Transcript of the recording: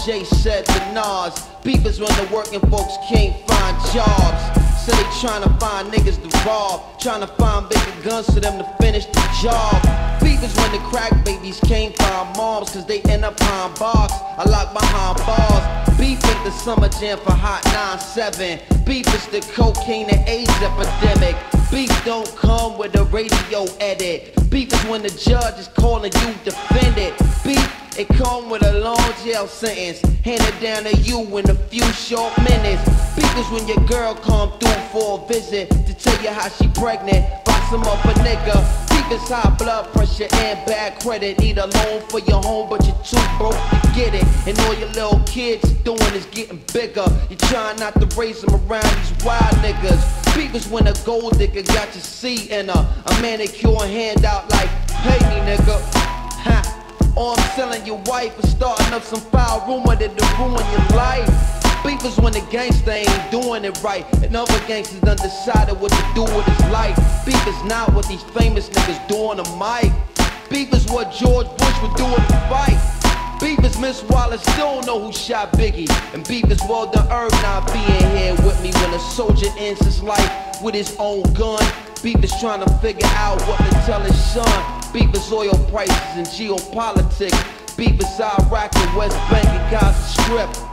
J said to Nas, beef is when the working folks can't find jobs. So they tryna find niggas to rob, tryna find bigger guns for them to finish the job. Beef is when the crack babies can't find moms, cause they end up behind bars. I lock behind bars. Beef ain't the summer jam for Hot 9-7. Beef is the cocaine and AIDS epidemic. Beef don't come with a radio edit. Beef is when the judge is calling you defendant. Beef, it come with a long jail sentence, handed down to you in a few short minutes. Beef is when your girl come through for a visit to tell you how she pregnant by some other nigga. Beef is high blood pressure and bad credit. Need a loan for your home, but you're too broke to get it. And all your little kids doing is getting bigger. You're trying not to raise them around these wild niggas. Beef is when a gold digger got your seat in a manicure handout like, pay me nigga. Ha. Or I'm selling your wife and starting up some foul rumor that'll ruin your life. Beef is when the gangster ain't doing it right, and other gangsters done decided what to do with his life. Beef is not what these famous niggas do on the mic. Beef is what George Bush would do in the fight. Beef is Miss Wallace still don't know who shot Biggie. And beef is Walter Irv not being here with me when a soldier ends his life with his own gun. Beef is trying to figure out what to tell his son. Beef is oil prices and geopolitics. Beef is Iraq and West Bank and Gaza Strip.